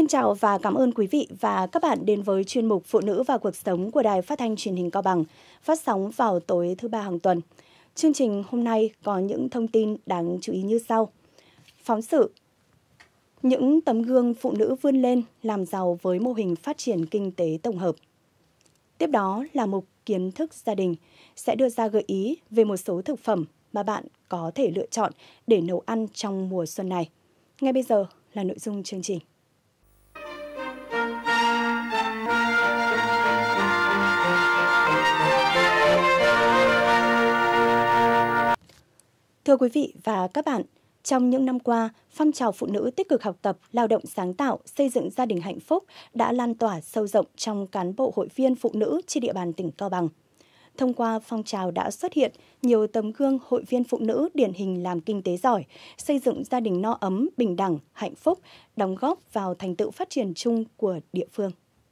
Xin chào và cảm ơn quý vị và các bạn đến với chuyên mục Phụ nữ và cuộc sống của Đài Phát thanh Truyền hình Cao Bằng, phát sóng vào tối thứ Ba hàng tuần. Chương trình hôm nay có những thông tin đáng chú ý như sau. Phóng sự: những tấm gương phụ nữ vươn lên làm giàu với mô hình phát triển kinh tế tổng hợp. Tiếp đó là mục kiến thức gia đình sẽ đưa ra gợi ý về một số thực phẩm mà bạn có thể lựa chọn để nấu ăn trong mùa xuân này. Ngay bây giờ là nội dung chương trình. Thưa quý vị và các bạn, trong những năm qua, phong trào phụ nữ tích cực học tập, lao động sáng tạo, xây dựng gia đình hạnh phúc đã lan tỏa sâu rộng trong cán bộ hội viên phụ nữ trên địa bàn tỉnh Cao Bằng. Thông qua phong trào đã xuất hiện nhiều tấm gương hội viên phụ nữ điển hình làm kinh tế giỏi, xây dựng gia đình no ấm, bình đẳng, hạnh phúc, đóng góp vào thành tựu phát triển chung của địa phương.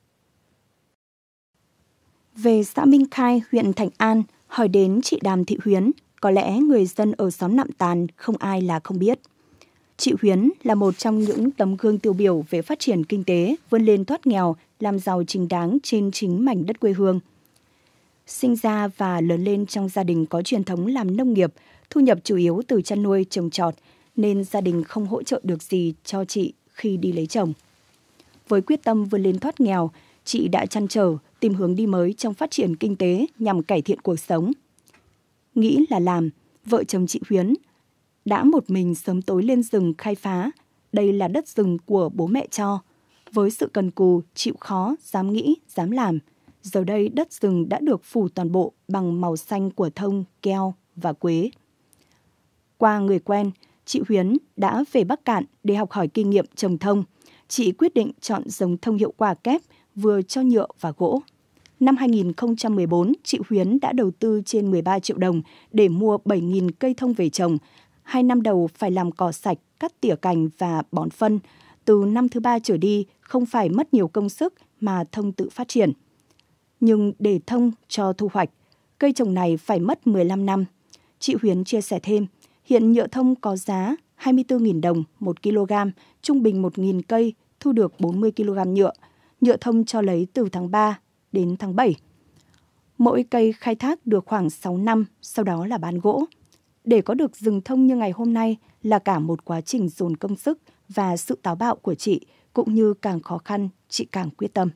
Về xã Minh Khai, huyện Thạnh An, hỏi đến chị Đàm Thị Huyến, có lẽ người dân ở xóm Nạm Tàn không ai là không biết. Chị Huyến là một trong những tấm gương tiêu biểu về phát triển kinh tế, vươn lên thoát nghèo, làm giàu chính đáng trên chính mảnh đất quê hương. Sinh ra và lớn lên trong gia đình có truyền thống làm nông nghiệp, thu nhập chủ yếu từ chăn nuôi trồng trọt, nên gia đình không hỗ trợ được gì cho chị khi đi lấy chồng. Với quyết tâm vươn lên thoát nghèo, chị đã trăn trở tìm hướng đi mới trong phát triển kinh tế nhằm cải thiện cuộc sống. Nghĩ là làm, vợ chồng chị Huyến đã một mình sớm tối lên rừng khai phá. Đây là đất rừng của bố mẹ cho. Với sự cần cù, chịu khó, dám nghĩ, dám làm, giờ đây đất rừng đã được phủ toàn bộ bằng màu xanh của thông, keo và quế. Qua người quen, chị Huyến đã về Bắc Cạn để học hỏi kinh nghiệm trồng thông. Chị quyết định chọn giống thông hiệu quả kép, vừa cho nhựa và gỗ. Năm 2014, chị Huyến đã đầu tư trên 13 triệu đồng để mua 7.000 cây thông về trồng. 2 năm đầu phải làm cỏ sạch, cắt tỉa cành và bón phân. Từ năm thứ 3 trở đi, không phải mất nhiều công sức mà thông tự phát triển. Nhưng để thông cho thu hoạch, cây trồng này phải mất 15 năm. Chị Huyến chia sẻ thêm, hiện nhựa thông có giá 24.000 đồng 1 kg, trung bình 1.000 cây thu được 40 kg nhựa. Nhựa thông cho lấy từ tháng 3 đến tháng 7. Mỗi cây khai thác được khoảng 6 năm, sau đó là bán gỗ. Để có được rừng thông như ngày hôm nay là cả một quá trình dồn công sức và sự táo bạo của chị, cũng như càng khó khăn, chị càng quyết tâm.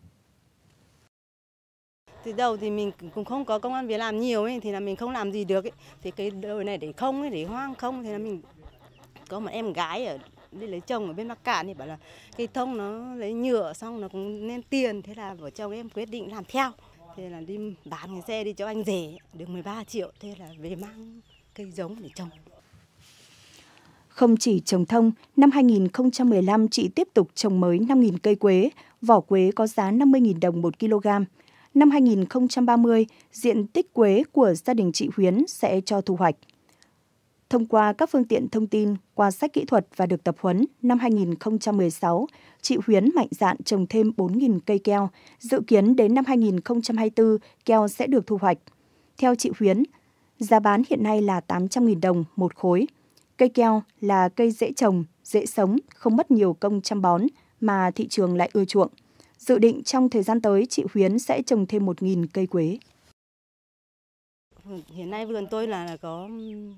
Từ đầu thì mình cũng không có công ăn việc làm nhiều ấy, thì là mình không làm gì được ấy. Thì cái đời này để không ấy, để hoang không, thì là mình có một em gái ở đi lấy chồng ở bên Bắc Cạn thì bảo là cây thông nó lấy nhựa xong nó cũng nên tiền, thế là vợ chồng em quyết định làm theo. Thế là đi bán cái xe đi cho anh rể được 13 triệu, thế là về mang cây giống để trồng. Không chỉ trồng thông, năm 2015 chị tiếp tục trồng mới 5.000 cây quế, vỏ quế có giá 50.000 đồng 1 kg. Năm 2030, diện tích quế của gia đình chị Huyến sẽ cho thu hoạch. Thông qua các phương tiện thông tin, qua sách kỹ thuật và được tập huấn, năm 2016, chị Huyến mạnh dạn trồng thêm 4.000 cây keo. Dự kiến đến năm 2024, keo sẽ được thu hoạch. Theo chị Huyến, giá bán hiện nay là 800.000 đồng một khối. Cây keo là cây dễ trồng, dễ sống, không mất nhiều công chăm bón mà thị trường lại ưa chuộng. Dự định trong thời gian tới, chị Huyến sẽ trồng thêm 1.000 cây quế. Hiện nay vườn tôi là có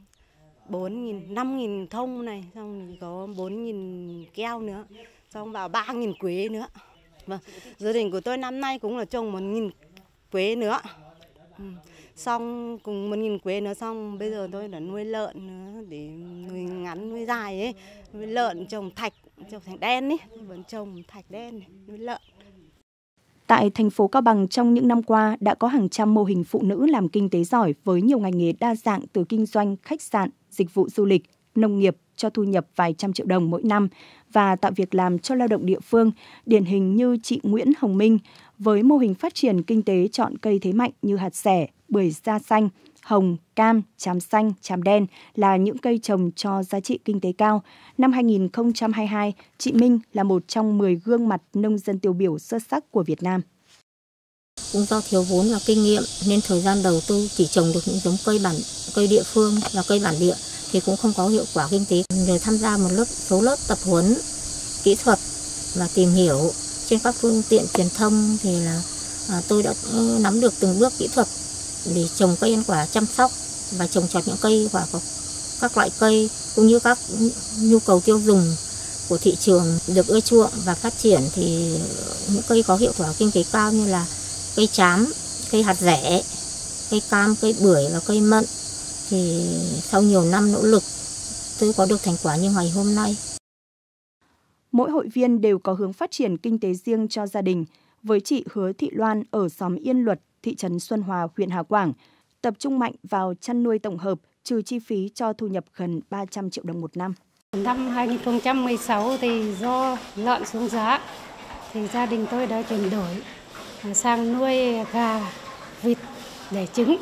5.000 thông này, xong thì có 4.000 keo nữa, xong vào 3.000 quế nữa. Vâng, gia đình của tôi năm nay cũng là trồng 1.000 quế nữa. Xong cùng 1.000 quế nữa, xong bây giờ tôi là nuôi lợn nữa, để nuôi ngắn nuôi dài ấy, nuôi lợn trồng thạch đen ấy, vẫn trồng thạch đen này, nuôi lợn. Tại thành phố Cao Bằng trong những năm qua đã có hàng trăm mô hình phụ nữ làm kinh tế giỏi với nhiều ngành nghề đa dạng từ kinh doanh, khách sạn, dịch vụ du lịch, nông nghiệp cho thu nhập vài trăm triệu đồng mỗi năm và tạo việc làm cho lao động địa phương, điển hình như chị Nguyễn Hồng Minh với mô hình phát triển kinh tế chọn cây thế mạnh như hạt sẻ, bưởi da xanh, hồng, cam, tràm xanh, tràm đen là những cây trồng cho giá trị kinh tế cao. Năm 2022, chị Minh là một trong 10 gương mặt nông dân tiêu biểu xuất sắc của Việt Nam. Cũng do thiếu vốn và kinh nghiệm nên thời gian đầu tư chỉ trồng được những giống cây địa phương và cây bản địa thì cũng không có hiệu quả kinh tế. Nhờ tham gia một số lớp tập huấn kỹ thuật và tìm hiểu trên các phương tiện truyền thông thì là tôi đã nắm được từng bước kỹ thuật để trồng cây ăn quả, chăm sóc và trồng trọt những cây quả của các loại cây cũng như các nhu cầu tiêu dùng của thị trường được ưa chuộng và phát triển. Thì những cây có hiệu quả kinh tế cao như là cây trám, cây hạt rẻ, cây cam, cây bưởi và cây mận thì sau nhiều năm nỗ lực tôi có được thành quả như ngày hôm nay. Mỗi hội viên đều có hướng phát triển kinh tế riêng cho gia đình. Với chị Hứa Thị Loan ở xóm Yên Luật, thị trấn Xuân Hòa, huyện Hà Quảng, tập trung mạnh vào chăn nuôi tổng hợp, trừ chi phí cho thu nhập gần 300 triệu đồng một năm. Năm 2016 thì do lợn xuống giá thì gia đình tôi đã chuyển đổi sang nuôi gà, vịt đẻ trứng.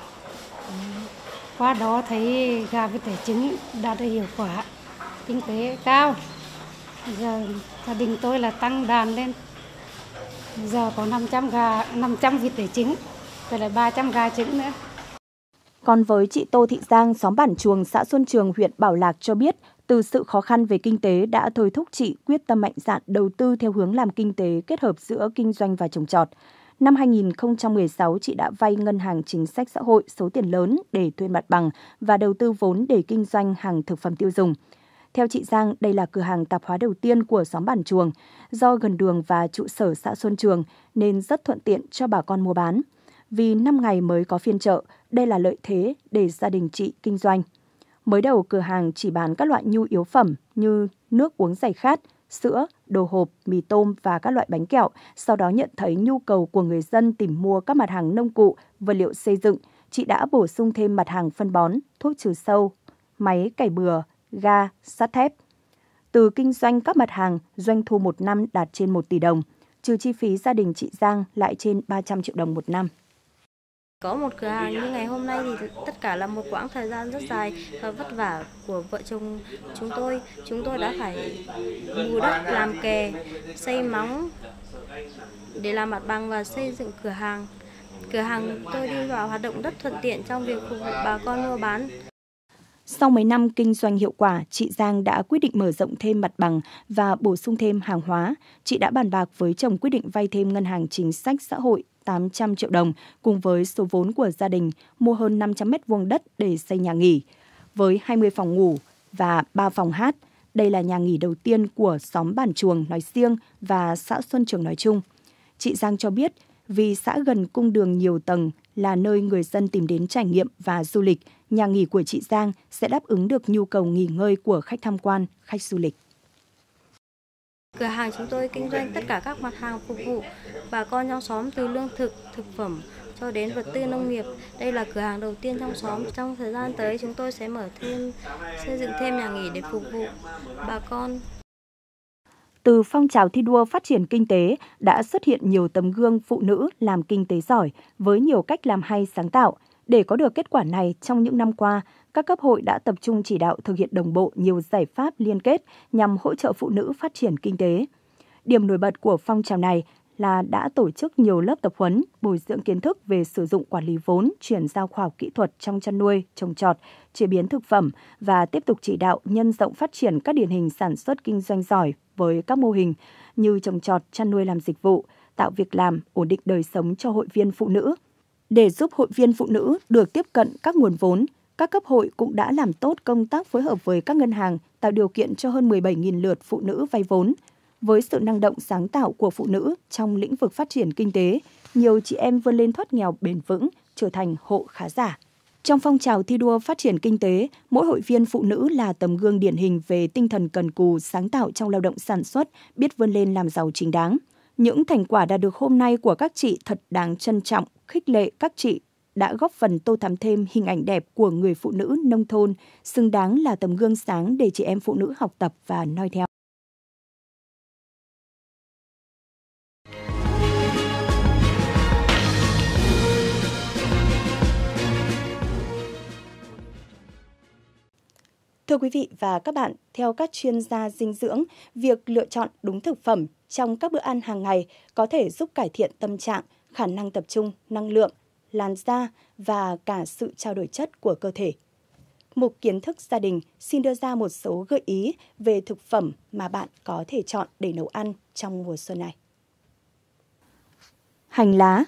Qua đó thấy gà vịt đẻ trứng đạt được hiệu quả kinh tế cao. Giờ gia đình tôi là tăng đàn lên. Giờ có 500 vịt đẻ trứng, rồi lại 300 gà trứng nữa. Còn với chị Tô Thị Giang, xóm Bản Chuồng, xã Xuân Trường, huyện Bảo Lạc cho biết, từ sự khó khăn về kinh tế đã thôi thúc chị quyết tâm mạnh dạn đầu tư theo hướng làm kinh tế kết hợp giữa kinh doanh và trồng trọt. Năm 2016, chị đã vay Ngân hàng Chính sách Xã hội số tiền lớn để thuê mặt bằng và đầu tư vốn để kinh doanh hàng thực phẩm tiêu dùng. Theo chị Giang, đây là cửa hàng tạp hóa đầu tiên của xóm Bản Chuồng. Do gần đường và trụ sở xã Xuân Trường nên rất thuận tiện cho bà con mua bán. Vì 5 ngày mới có phiên chợ, đây là lợi thế để gia đình chị kinh doanh. Mới đầu cửa hàng chỉ bán các loại nhu yếu phẩm như nước uống giải khát, sữa, đồ hộp, mì tôm và các loại bánh kẹo. Sau đó nhận thấy nhu cầu của người dân tìm mua các mặt hàng nông cụ, vật liệu xây dựng, chị đã bổ sung thêm mặt hàng phân bón, thuốc trừ sâu, máy cày bừa, ga, sắt thép. Từ kinh doanh các mặt hàng, doanh thu một năm đạt trên 1 tỷ đồng, trừ chi phí gia đình chị Giang lại trên 300 triệu đồng một năm. Có một cửa hàng như ngày hôm nay thì tất cả là một quãng thời gian rất dài và vất vả của vợ chồng chúng tôi. Chúng tôi đã phải bù đất, làm kè, xây móng để làm mặt bằng và xây dựng cửa hàng. Cửa hàng tôi đi vào hoạt động rất thuận tiện trong việc phục vụ bà con mua bán. Sau mấy năm kinh doanh hiệu quả, chị Giang đã quyết định mở rộng thêm mặt bằng và bổ sung thêm hàng hóa. Chị đã bàn bạc với chồng quyết định vay thêm Ngân hàng Chính sách Xã hội 800 triệu đồng cùng với số vốn của gia đình mua hơn 500 m² đất để xây nhà nghỉ. Với 20 phòng ngủ và 3 phòng hát, đây là nhà nghỉ đầu tiên của xóm Bản Chuồng nói riêng và xã Xuân Trường nói chung. Chị Giang cho biết, vì xã gần cung đường nhiều tầng là nơi người dân tìm đến trải nghiệm và du lịch, nhà nghỉ của chị Giang sẽ đáp ứng được nhu cầu nghỉ ngơi của khách tham quan, khách du lịch. Cửa hàng chúng tôi kinh doanh tất cả các mặt hàng phục vụ bà con trong xóm từ lương thực, thực phẩm cho đến vật tư nông nghiệp. Đây là cửa hàng đầu tiên trong xóm. Trong thời gian tới chúng tôi sẽ xây dựng thêm nhà nghỉ để phục vụ bà con. Từ phong trào thi đua phát triển kinh tế đã xuất hiện nhiều tấm gương phụ nữ làm kinh tế giỏi với nhiều cách làm hay sáng tạo. Để có được kết quả này, trong những năm qua, các cấp hội đã tập trung chỉ đạo thực hiện đồng bộ nhiều giải pháp liên kết nhằm hỗ trợ phụ nữ phát triển kinh tế. Điểm nổi bật của phong trào này là đã tổ chức nhiều lớp tập huấn, bồi dưỡng kiến thức về sử dụng quản lý vốn, chuyển giao khoa học kỹ thuật trong chăn nuôi, trồng trọt, chế biến thực phẩm và tiếp tục chỉ đạo nhân rộng phát triển các điển hình sản xuất kinh doanh giỏi với các mô hình như trồng trọt, chăn nuôi làm dịch vụ, tạo việc làm, ổn định đời sống cho hội viên phụ nữ. Để giúp hội viên phụ nữ được tiếp cận các nguồn vốn, các cấp hội cũng đã làm tốt công tác phối hợp với các ngân hàng, tạo điều kiện cho hơn 17.000 lượt phụ nữ vay vốn. Với sự năng động sáng tạo của phụ nữ trong lĩnh vực phát triển kinh tế, nhiều chị em vươn lên thoát nghèo bền vững, trở thành hộ khá giả. Trong phong trào thi đua phát triển kinh tế, mỗi hội viên phụ nữ là tấm gương điển hình về tinh thần cần cù, sáng tạo trong lao động sản xuất, biết vươn lên làm giàu chính đáng. Những thành quả đạt được hôm nay của các chị thật đáng trân trọng, khích lệ các chị đã góp phần tô thắm thêm hình ảnh đẹp của người phụ nữ nông thôn, xứng đáng là tấm gương sáng để chị em phụ nữ học tập và noi theo. Thưa quý vị và các bạn, theo các chuyên gia dinh dưỡng, việc lựa chọn đúng thực phẩm trong các bữa ăn hàng ngày có thể giúp cải thiện tâm trạng, khả năng tập trung, năng lượng, làn da và cả sự trao đổi chất của cơ thể. Mục Kiến thức gia đình xin đưa ra một số gợi ý về thực phẩm mà bạn có thể chọn để nấu ăn trong mùa xuân này. Hành lá.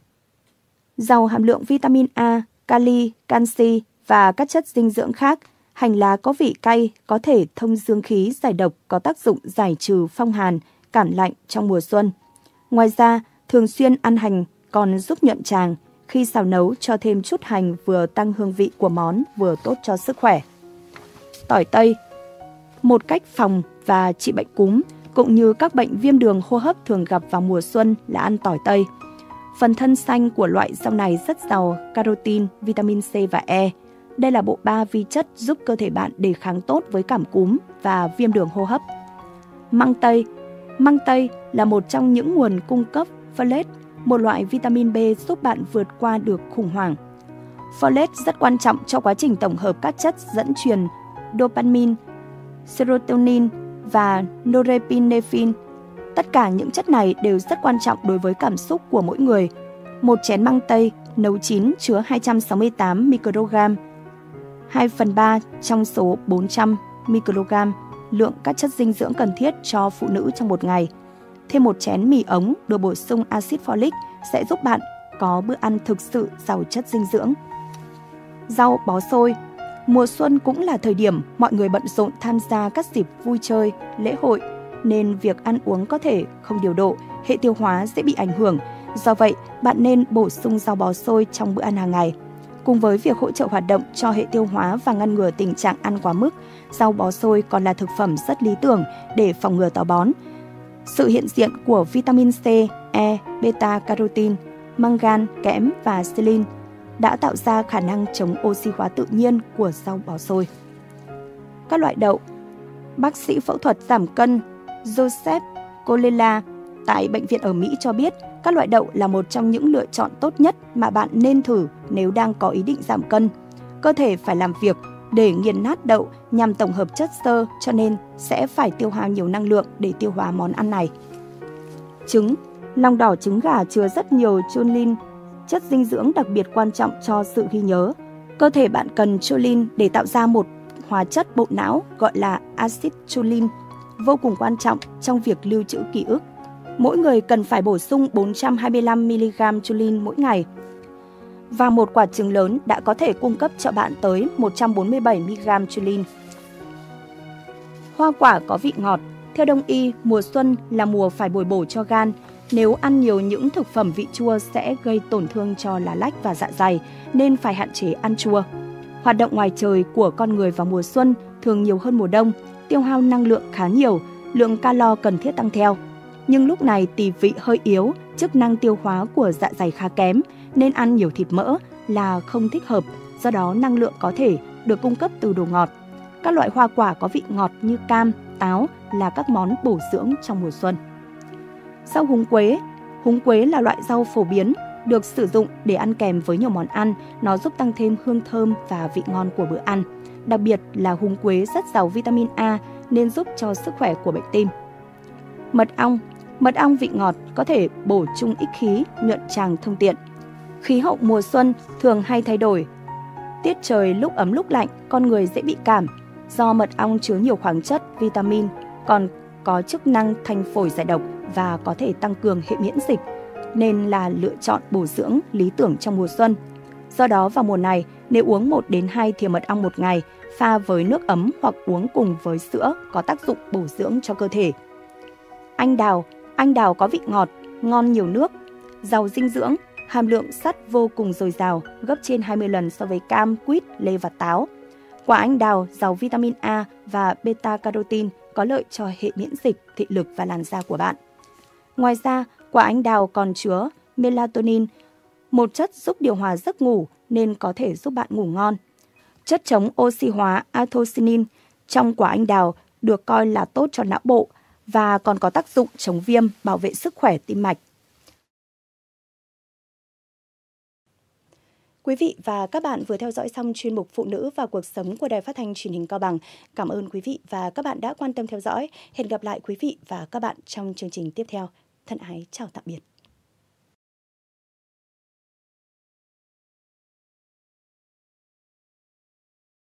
Giàu hàm lượng vitamin A, kali, canxi và các chất dinh dưỡng khác, hành lá có vị cay, có thể thông dương khí, giải độc, có tác dụng giải trừ phong hàn, cản lạnh trong mùa xuân. Ngoài ra, thường xuyên ăn hành còn giúp nhuận tràng. Khi xào nấu cho thêm chút hành vừa tăng hương vị của món vừa tốt cho sức khỏe. Tỏi tây. Một cách phòng và trị bệnh cúm cũng như các bệnh viêm đường hô hấp thường gặp vào mùa xuân là ăn tỏi tây. Phần thân xanh của loại rau này rất giàu carotin, vitamin C và E. Đây là bộ ba vi chất giúp cơ thể bạn đề kháng tốt với cảm cúm và viêm đường hô hấp. Măng tây. Măng tây là một trong những nguồn cung cấp folate, một loại vitamin B giúp bạn vượt qua được khủng hoảng. Folate rất quan trọng cho quá trình tổng hợp các chất dẫn truyền dopamine, serotonin và norepinephrine. Tất cả những chất này đều rất quan trọng đối với cảm xúc của mỗi người. Một chén măng tây nấu chín chứa 268 microgram, 2/3 trong số 400 microgram lượng các chất dinh dưỡng cần thiết cho phụ nữ trong một ngày. Thêm một chén mì ống được bổ sung axit folic sẽ giúp bạn có bữa ăn thực sự giàu chất dinh dưỡng. Rau bó xôi. Mùa xuân cũng là thời điểm mọi người bận rộn tham gia các dịp vui chơi, lễ hội, nên việc ăn uống có thể không điều độ, hệ tiêu hóa dễ bị ảnh hưởng. Do vậy, bạn nên bổ sung rau bó xôi trong bữa ăn hàng ngày. Cùng với việc hỗ trợ hoạt động cho hệ tiêu hóa và ngăn ngừa tình trạng ăn quá mức, rau bó xôi còn là thực phẩm rất lý tưởng để phòng ngừa táo bón. Sự hiện diện của vitamin C, E, beta-carotin, mangan, kẽm và selin đã tạo ra khả năng chống oxy hóa tự nhiên của rau bó xôi. Các loại đậu. Bác sĩ phẫu thuật giảm cân Joseph Colella tại bệnh viện ở Mỹ cho biết các loại đậu là một trong những lựa chọn tốt nhất mà bạn nên thử nếu đang có ý định giảm cân. Cơ thể phải làm việc để nghiền nát đậu nhằm tổng hợp chất xơ, cho nên sẽ phải tiêu hao nhiều năng lượng để tiêu hóa món ăn này. Trứng. Lòng đỏ trứng gà chứa rất nhiều choline, chất dinh dưỡng đặc biệt quan trọng cho sự ghi nhớ. Cơ thể bạn cần choline để tạo ra một hóa chất bộ não gọi là axit choline, vô cùng quan trọng trong việc lưu trữ ký ức. Mỗi người cần phải bổ sung 425mg choline mỗi ngày. Và một quả trứng lớn đã có thể cung cấp cho bạn tới 147mg choline. Hoa quả có vị ngọt. Theo Đông y, mùa xuân là mùa phải bồi bổ cho gan. Nếu ăn nhiều những thực phẩm vị chua sẽ gây tổn thương cho lá lách và dạ dày, nên phải hạn chế ăn chua. Hoạt động ngoài trời của con người vào mùa xuân thường nhiều hơn mùa đông, tiêu hao năng lượng khá nhiều, lượng calo cần thiết tăng theo. Nhưng lúc này tỳ vị hơi yếu, chức năng tiêu hóa của dạ dày khá kém, nên ăn nhiều thịt mỡ là không thích hợp, do đó năng lượng có thể được cung cấp từ đồ ngọt. Các loại hoa quả có vị ngọt như cam, táo là các món bổ dưỡng trong mùa xuân. Rau húng quế. Húng quế là loại rau phổ biến, được sử dụng để ăn kèm với nhiều món ăn. Nó giúp tăng thêm hương thơm và vị ngon của bữa ăn. Đặc biệt là húng quế rất giàu vitamin A nên giúp cho sức khỏe của bệnh tim. Mật ong. Mật ong vị ngọt có thể bổ sung ích khí, nhuận tràng thông tiện. Khí hậu mùa xuân thường hay thay đổi. Tiết trời lúc ấm lúc lạnh, con người dễ bị cảm. Do mật ong chứa nhiều khoáng chất, vitamin, còn có chức năng thanh phổi giải độc và có thể tăng cường hệ miễn dịch, nên là lựa chọn bổ dưỡng lý tưởng trong mùa xuân. Do đó vào mùa này, nếu uống 1 đến 2 thìa mật ong một ngày, pha với nước ấm hoặc uống cùng với sữa có tác dụng bổ dưỡng cho cơ thể. Anh đào. Anh đào có vị ngọt, ngon nhiều nước, giàu dinh dưỡng, hàm lượng sắt vô cùng dồi dào, gấp trên 20 lần so với cam, quýt, lê và táo. Quả anh đào giàu vitamin A và beta-carotin có lợi cho hệ miễn dịch, thị lực và làn da của bạn. Ngoài ra, quả anh đào còn chứa melatonin, một chất giúp điều hòa giấc ngủ nên có thể giúp bạn ngủ ngon. Chất chống oxy hóa anthocyanin trong quả anh đào được coi là tốt cho não bộ và còn có tác dụng chống viêm, bảo vệ sức khỏe tim mạch. Quý vị và các bạn vừa theo dõi xong chuyên mục Phụ nữ và cuộc sống của Đài Phát thanh Truyền hình Cao Bằng. Cảm ơn quý vị và các bạn đã quan tâm theo dõi. Hẹn gặp lại quý vị và các bạn trong chương trình tiếp theo. Thân ái chào tạm biệt.